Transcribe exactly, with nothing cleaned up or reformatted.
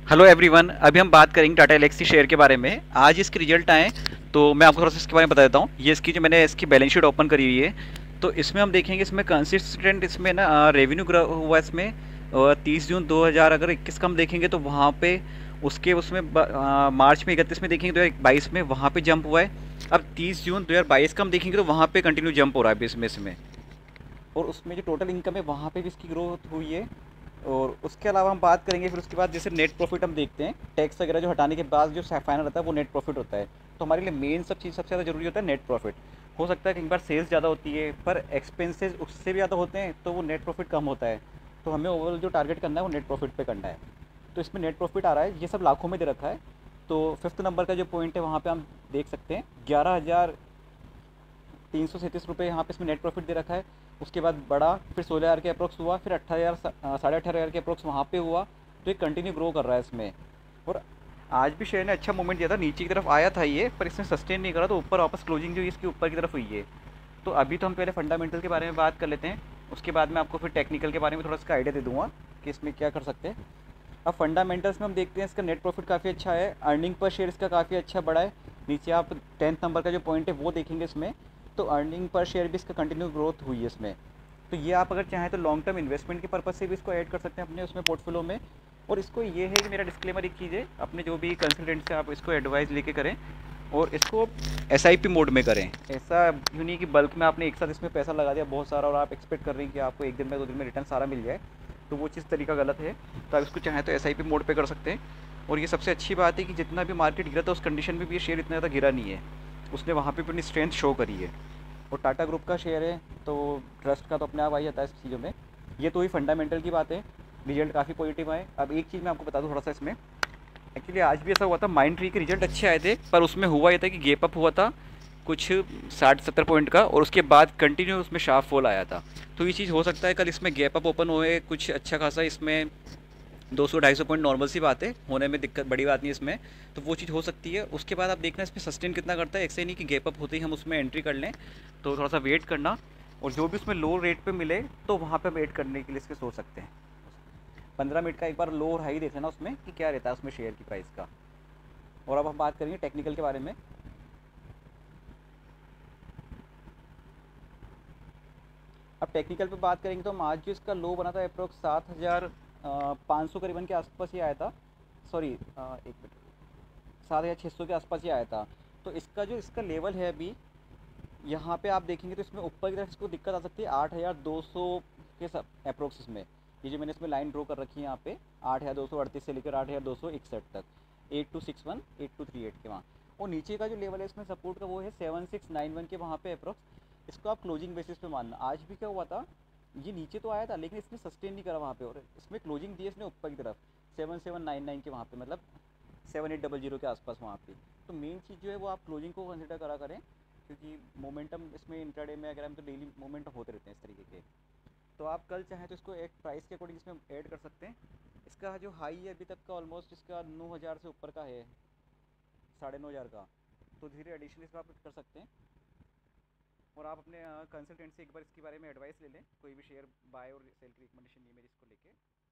Hello everyone, अभी हम बात करेंगे टाटा एलेक्सी शेयर के बारे में। आज इसके रिजल्ट आए तो मैं आपको थोड़ा सा इसके बारे में बता देता हूँ। ये इसकी जो मैंने इसकी बैलेंस शीट ओपन करी हुई है, तो इसमें हम देखेंगे इसमें कंसिस्टेंट इसमें ना रेवेन्यू ग्रो हुआ इसमें। तीस जून दो हज़ार अगर इक्कीस का हम देखेंगे तो वहाँ पे उसके उसमें ब- अ, मार्च में इकतीस में देखेंगे दो हज़ार बाईस में वहाँ पे जंप हुआ है। अब तीस जून दो हज़ार बाईस का हम देखेंगे तो वहाँ पे कंटिन्यू जंप हो रहा है बिजनेस में। और उसमें जो टोटल इनकम है वहाँ पे भी इसकी ग्रोथ हुई है। और उसके अलावा हम बात करेंगे फिर उसके बाद जैसे नेट प्रॉफिट हम देखते हैं, टैक्स वगैरह जो हटाने के बाद जो फाइनल रहता है वो नेट प्रॉफिट होता है। तो हमारे लिए मेन सब चीज़ सबसे ज़्यादा जरूरी होता है नेट प्रॉफिट। हो सकता है कई बार सेल्स ज़्यादा होती है पर एक्सपेंसेस उससे भी ज़्यादा होते हैं तो वो नेट प्रॉफिट कम होता है। तो हमें ओवरऑल जो टारगेट करना है वो नेट प्रॉफिट पे करना है। तो इसमें नेट प्रॉफिट आ रहा है, ये सब लाखों में दे रखा है। तो फिफ्थ नंबर का जो पॉइंट है वहाँ पे हम देख सकते हैं ग्यारह हज़ार तीन सौ सैंतीस रुपये यहाँ पे इसमें नेट प्रॉफिट दे रखा है। उसके बाद बढ़ा, फिर सोलह हज़ार के अप्रोक्स हुआ, फिर अट्ठारह हज़ार साढ़े अठारह हज़ार के अप्रोक्स वहाँ पे हुआ। तो ये कंटिन्यू ग्रो कर रहा है इसमें। और आज भी शेयर ने अच्छा मूवमेंट दिया था, नीचे की तरफ आया था ये, पर इसने सस्टेन नहीं करा तो ऊपर वापस क्लोजिंग जो है इसकी ऊपर की तरफ हुई है। तो अभी तो हम पहले फंडामेंटल के बारे में बात कर लेते हैं, उसके बाद मैं आपको फिर टेक्निकल के बारे में थोड़ा सा आइडिया दे दूंगा कि इसमें क्या कर सकते हैं। अब फंडामेंटल्स में हम देखते हैं इसका नेट प्रॉफिट काफ़ी अच्छा है, अर्निंग पर शेयर इसका काफ़ी अच्छा बढ़ा है। नीचे आप टेंथ नंबर का जो पॉइंट है वो देखेंगे इसमें, तो अर्निंग पर शेयर भी इसका कंटिन्यू ग्रोथ हुई है इसमें। तो ये आप अगर चाहें तो लॉन्ग टर्म इन्वेस्टमेंट के पर्पज़ से भी इसको ऐड कर सकते हैं अपने उसमें पोर्टफोलियो में। और इसको ये है कि मेरा डिस्क्लेमर एक चीज़ है, अपने जो भी कंसल्टेंट से आप इसको एडवाइस लेके करें और इसको एस आई पी मोड में करें। ऐसा यूँ नहीं कि बल्क में आपने एक साथ इसमें पैसा लगा दिया बहुत सारा और आप एक्सपेक्ट कर रहे हैं कि आपको एक दिन में दो दिन में रिटर्न सारा मिल जाए। तो वो चीज़ तरीका गलत है। तो आप इसको चाहें तो एस आई पी मोड पे कर सकते हैं। और ये सबसे अच्छी बात है कि जितना भी मार्केट गिरा था उस कंडीशन में भी ये शेयर इतना ज़्यादा गिरा नहीं है, उसने वहाँ पे भी अपनी स्ट्रेंथ शो करी है। और टाटा ग्रुप का शेयर है तो ट्रस्ट का तो अपने आप आ ही जाता है इस चीज़ों में। ये तो ही फंडामेंटल की बात है। रिजल्ट काफ़ी पॉजिटिव आए। अब एक चीज़ मैं आपको बता दूँ थोड़ा सा इसमें, एक्चुअली आज भी ऐसा हुआ था, माइंड ट्री के रिजल्ट अच्छे आए थे पर उसमें हुआ ये था कि गेप अप हुआ था कुछ साठ सत्तर पॉइंट का और उसके बाद कंटिन्यू उसमें शार्प फॉल आया था। तो ये चीज़ हो सकता है कल इसमें गैप अप ओपन हुए कुछ अच्छा खासा इसमें दो सौ ढाई सौ पॉइंट नॉर्मल सी बात है, होने में दिक्कत बड़ी बात नहीं इसमें। तो वो चीज़ हो सकती है। उसके बाद आप देखना इसमें सस्टेन कितना करता है, ऐसे ही नहीं कि गैप अप होते ही हम उसमें एंट्री कर लें। तो थोड़ा सा वेट करना और जो भी उसमें लो रेट पे मिले तो वहाँ पे वेट करने के लिए इसके सोच सकते हैं। पंद्रह मिनट का एक बार लो और हाई देख लेना उसमें कि क्या रहता है उसमें शेयर की प्राइस का। और अब हम बात करेंगे टेक्निकल के बारे में। अब टेक्निकल पे बात करेंगे तो हम आज जो इसका लो बना था अप्रोक्स सात हज़ार पाँच सौ करीबन के आसपास ही आया था। सॉरी, एक मिनट, सात हज़ार छः सौ के आसपास ही आया था। तो इसका जो इसका लेवल है अभी यहाँ पे आप देखेंगे तो इसमें ऊपर की तरफ इसको दिक्कत आ सकती है आठ हज़ार दो सौ के अप्रोक्स इसमें। ये जो मैंने इसमें लाइन ड्रॉ कर रखी है यहाँ पे आठ हज़ार दो सौ अड़तीस से लेकर आठ हज़ार दो सौ इकसठ तक, eight two six one eight two three eight के वहाँ। और नीचे का जो लेवल है इसमें सपोर्ट का वो है सेवन सिक्स नाइन वन के वहाँ पे अप्रोक्स। इसको आप क्लोजिंग बेसिस पे मानना। आज भी क्या हुआ था, ये नीचे तो आया था लेकिन इसने सस्टेन नहीं करा वहाँ पे और इसमें क्लोजिंग दी है इसने ऊपर की तरफ सेवन सेवन नाइन नाइन के वहाँ पे, मतलब सेवन एट डबल जीरो के आसपास वहाँ पे। तो मेन चीज़ जो है वो आप क्लोजिंग को कंसिडर करा करें, क्योंकि मोमेंटम इसमें इंट्राडे में अगर हम तो डेली मोमेंटम होते रहते हैं इस तरीके के। तो आप कल चाहें तो इसको एक प्राइस के अकॉर्डिंग इसमें ऐड कर सकते हैं। इसका जो हाई है अभी तक का ऑलमोस्ट इसका नौ हज़ार से ऊपर का है, साढ़े नौ हज़ार का। तो धीरे एडिशन इसमें आप कर सकते हैं। और आप अपने कंसल्टेंट से एक बार इसके बारे में एडवाइस ले लें, कोई भी शेयर बाय और सेल की रिकमेंडेशन नहीं है मेरी इसको लेके।